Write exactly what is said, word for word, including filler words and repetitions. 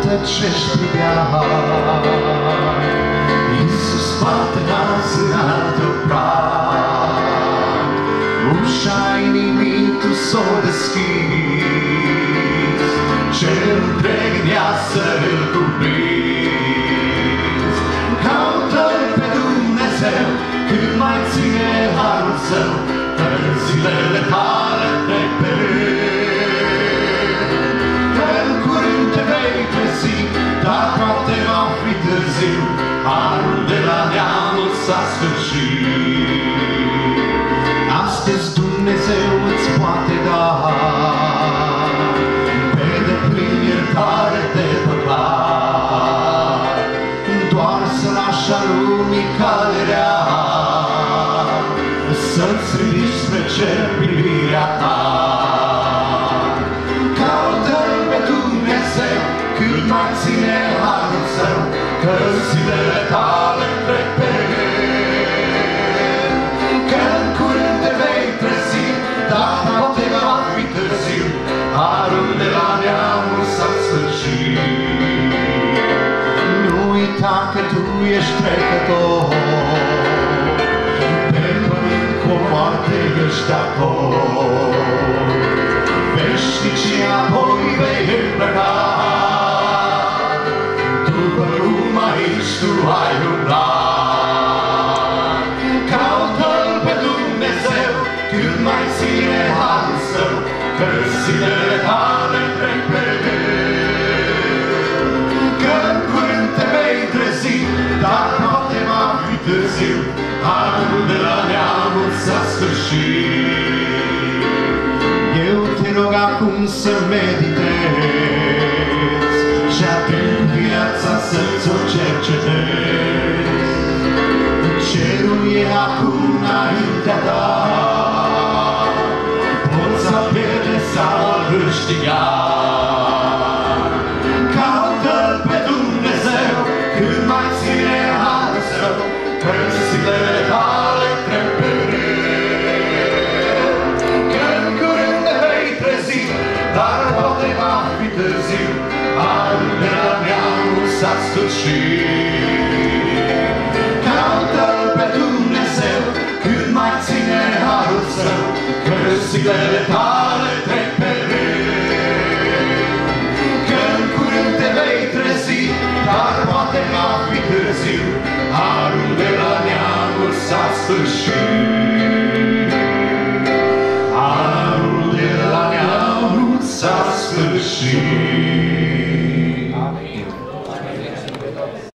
tăcești privea. Iisus poate azi în altă prag, ușa inimii tu s-o deschizi, cerul întreg în ea să-l cuprinzi. Caută-L pe Dumnezeu cât mai ține harul Său, că zilele tale trec pe rând. Că în curând te vei trezi, dar poate va fi târziu, harul de la neamul s-a sfârșit. Astăzi Dumnezeu îți poate da pe deplin iertare de păcat, doar să lași a lumii calerea, să-ți ridici spre cer privirea ta. Caută-L pe Dumnezeu cât mai ține harul Său, că zilele tale trec pe rând. Că în curând te vei trezi, dar poate va fi târziu, harul de la neamul s-a sfârșit. Nu uita că tu ești trecător, pe pământ cu o moarte ești acord. Veșnicii apoi vei îmbrăca, după cum aici tu ai umblat. Caută-L pe Dumnezeu cât mai ține harul Său, că zilele tale trec pe rând. Că în curând te vei trezi, dar poate va fi târziu, harul de la neamul s-a sfârșit. Eu te rog acum să meditezi și atent viața să-ți o cercetezi. Cerul e acum înaintea ta, poți a pierde sau a câștiga. Caută-L pe Dumnezeu cât mai ține harul Său, că zilele tale trec pe rând. Că în curând te vei trezi, dar poate va fi târziu, harul de la neamul s-a sfârșit. Caută-L pe Dumnezeu cât mai ține harul Său, că zilele tale trec pe rând. Că în curând te vei trezi, dar poate va fi târziu, harul de la neamul s-a sfârșit. Harul de la neamul s-a sfârșit.